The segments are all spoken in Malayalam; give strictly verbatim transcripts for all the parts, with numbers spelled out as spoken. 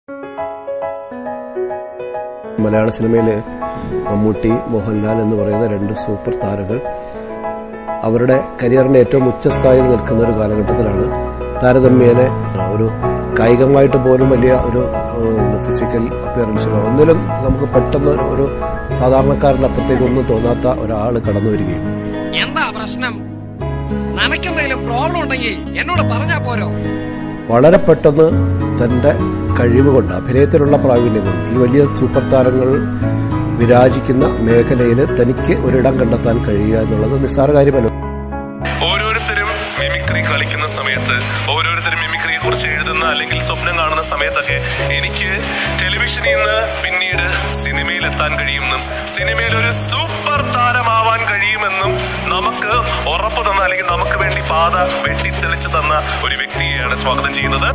മലയാള സിനിമയിലെ മമ്മൂട്ടി, മോഹൻലാൽ എന്ന് പറയുന്ന രണ്ട് സൂപ്പർ താരങ്ങൾ അവരുടെ കരിയറിന്റെ ഏറ്റവും ഉച്ചസ്ഥായിയിൽ നിൽക്കുന്ന ഒരു കാലഘട്ടത്തിലാണ് താരതമ്യേന ഒരു കായികമായിട്ട് പോലും വലിയ ഒരു ഫിസിക്കൽ അപ്പിയറൻസിലോ ഒന്നിലും നമുക്ക് പെട്ടെന്ന് ഒരു സാധാരണക്കാരന്റെ അപ്പുറത്തേക്ക് ഒന്നും തോന്നാത്ത ഒരാൾ കടന്നു വരികയും എന്താ പ്രശ്നം, നനക്കെന്തെങ്കിലും പ്രോബ്ലം ഉണ്ടെങ്കിൽ എന്നോട് പറഞ്ഞാ പോരോ. വളരെ പെട്ടെന്ന് തന്റെ കഴിവ് കൊണ്ട്, അഭിനയത്തിലുള്ള പ്രാവീണ്യം കൊണ്ട് ഈ വലിയ സൂപ്പർ താരങ്ങൾ വിരാജിക്കുന്ന മേഖലയിൽ തനിക്ക് ഒരിടം കണ്ടെത്താൻ കഴിയുക എന്നുള്ളത് നിസ്സാര കാര്യമല്ല. ഓരോരുത്തരും മിമിക്രി കളിക്കുന്ന സമയത്ത്, ഓരോരുത്തരും മിമിക്രിയെ കുറിച്ച് എഴുതുന്ന അല്ലെങ്കിൽ സ്വപ്നം കാണുന്ന സമയത്തൊക്കെ എനിക്ക് ടെലിവിഷനിൽ നിന്ന് പിന്നീട് സിനിമയിൽ എത്താൻ കഴിയുമെന്നും സിനിമയിൽ ഒരു സൂപ്പർ താരമാവാൻ കഴിയുമെന്നും നമുക്ക് ഉറപ്പ് തന്ന അല്ലെങ്കിൽ നമുക്ക് വേണ്ടി പാത വെട്ടിത്തെളിച്ചു തന്ന ഒരു വ്യക്തിയെയാണ് സ്വാഗതം ചെയ്യുന്നത്.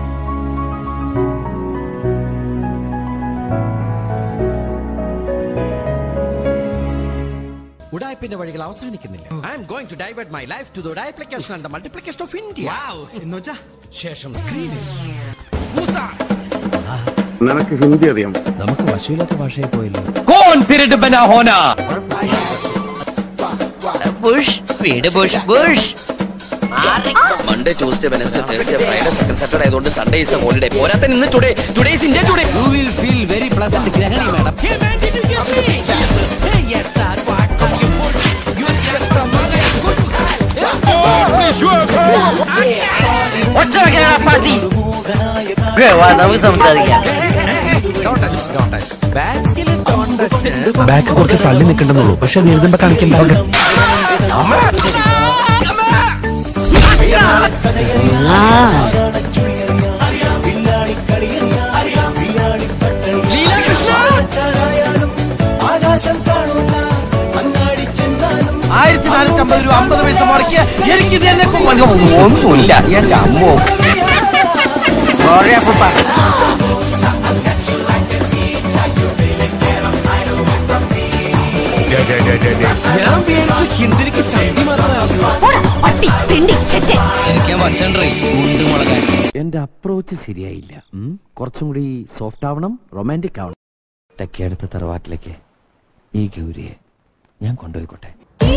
ഉടായ്പിന്റെ വഴികൾ അവസാനിക്കുന്നില്ല. I am going to divert my life to the duplication and the multiplication of India. Wow, എന്നുവെച്ചാ ശേഷം സ്ക്രീനിൽ. മൂസ, നിനക്ക് ഹിന്ദി അറിയാം? നമുക്ക് വശീലത്തെ ഭാഷയിൽ പോയില്ലോ. കോൺ പീരിയഡ് ബനാ ഹോനാ ബുഷ് വീട് ബുഷ് ബുഷ്. Monday, Tuesday, Wednesday, Thursday, Friday, second Saturday ആയതുകൊണ്ട് സൺഡേ ഈസ് എ ഹോളിഡേ. പോരാത്ത ഇന്ന് today, today is India today. You will feel very pleasant ഗ്രഹണി മാഡം. ബാക്ക് കുറച്ച് തള്ളി നിൽക്കണ്ടെന്നുള്ളൂ, പക്ഷെ അത് എഴുതുമ്പോ കാണിക്കണ്ടാവില്ല. ആയിരത്തി നാനൂറ്റി അമ്പത് രൂപ അമ്പത് പൈസ മുടക്കിയ എനിക്ക് ഇത് തന്നെ ഒന്നുമില്ല. എന്റെ അമ്മോ, ഞാൻ വിചാരിച്ചു ഹിന്ദിക്ക് ചന്തി എന്റെ അപ്രോച്ച് ശരിയായില്ല. കുറച്ചും കൂടി സോഫ്റ്റ് ആവണം, റൊമാൻറ്റിക് ആവണം. തെക്കേടുത്ത തറവാട്ടിലേക്ക് ഈ ഗൗരിയെ ഞാൻ കൊണ്ടുപോയിക്കോട്ടെ.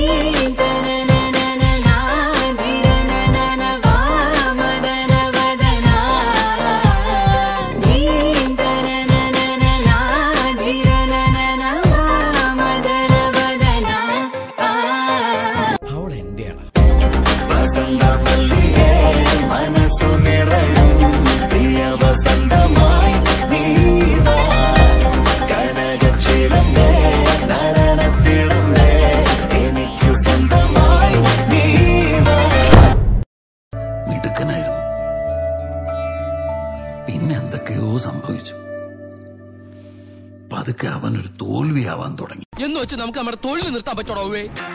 മിടുക്കനായിരുന്നു, പിന്നെ എന്തൊക്കെയോ സംഭവിച്ചു. പതുക്കെ അവനൊരു തോൽവിയാവാൻ തുടങ്ങി. എന്ന് വെച്ച് നമുക്ക് നമ്മുടെ തൊഴിൽ നിർത്താൻ പറ്റണോ?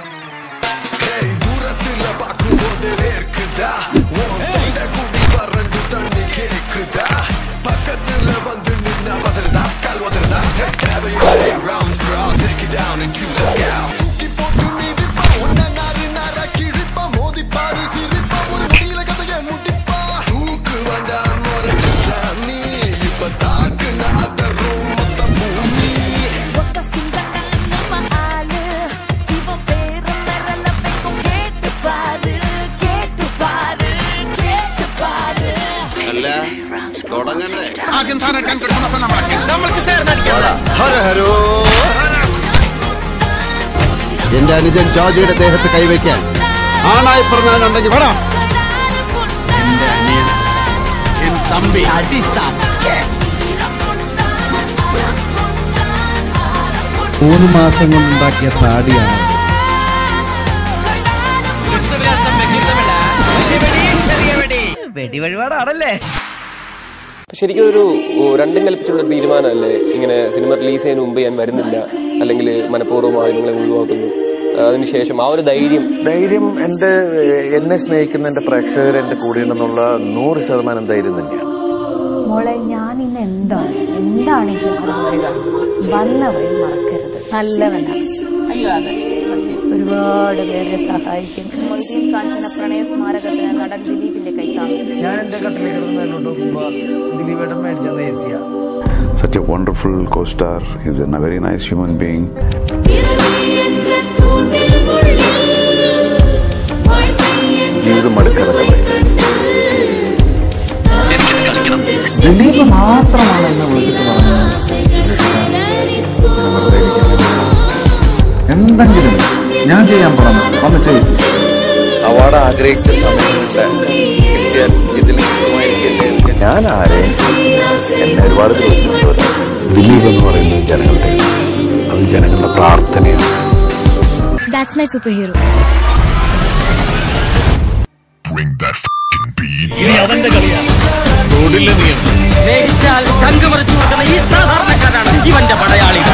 എന്റെ അനുജൻ ജോർജിയുടെ ദേഹത്ത് കൈവയ്ക്കാൻ ആണായി പറഞ്ഞാലുണ്ടെങ്കിൽ വേണം. എന്റെ അനിയൻ, എൻ തമ്പി, മൂന്ന് മാസം കൊണ്ടുണ്ടാക്കിയ താടിയാണ്. വെടി വഴിപാടാണല്ലേ. ശരിക്കും ഒരു രണ്ടും കൽപ്പിച്ചുള്ള തീരുമാനമല്ലേ ഇങ്ങനെ സിനിമ റിലീസ് ചെയ്യുന്നതിന് മുമ്പ് ഞാൻ വരുന്നില്ല, അല്ലെങ്കിൽ മനഃപൂർവ്വമായി നിങ്ങളെ ഒഴിവാക്കുന്നു, അതിനുശേഷം ആ ഒരു ധൈര്യം ധൈര്യം എന്റെ എന്നെ സ്നേഹിക്കുന്ന എന്റെ പ്രേക്ഷകർ എന്റെ കൂടെയുണ്ടെന്നുള്ള നൂറ് ശതമാനം ധൈര്യം തന്നെയാണ്. മോളെ, ഞാൻ ഇന്ന് എന്താണ് എന്താണെങ്കിലും അത് പറയുക, വന്നവരെ മറക്കരുത്. നല്ലവനാണ്. ഒരുപാട് പേരെ സഹായിക്കും. മൊയ്തീൻ കാഞ്ചന പ്രണയ സ്മാരകത്തിന് നടൻ ദിലീപിന്റെ കൈത്താങ്ങ്. ഞാൻ എന്റെ കട്ടിലേക്ക് കിടന്ന് എന്നോട്ട് ദിലീപേട്ടൻ മേടിച്ചത് എ സിയാ. such a wonderful co-star. He's a very nice human being. ജീവിതം മടുക്കാതെ ദിലീപ് മാത്രമാണ് എന്നെ വിളിച്ചിട്ട് പറഞ്ഞത് എന്തെങ്കിലും ഞാൻ ചെയ്യാൻ പറഞ്ഞു വന്ന് ചെയ്യും. അവാർഡ് ആഗ്രഹിച്ച സമയത്ത് കിട്ടിയാൽ ഇതിൽ ഞാൻ ആരെയും എന്നെ ഒരുപാട് ചോദിച്ചിട്ടുണ്ട്. ദിലീപ് എന്ന് പറയുന്നത് ജനങ്ങളുടെ അത് ജനങ്ങളുടെ പ്രാർത്ഥനയാണ്. That's my superhero. Bring that f***ing beat. ഇനി അവന്റെ കളിയാണ്. റോഡിലെ നിയമം. സ്നേഹിച്ചാൽ ശംഖുമറിച്ചു കൊടുക്കുന്ന ഈ സാധാരണക്കാരാണ് ഇവന്റെ പടയാളികൾ.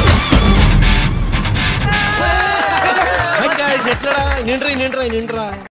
നിன்றா നിன்றா നിன்றா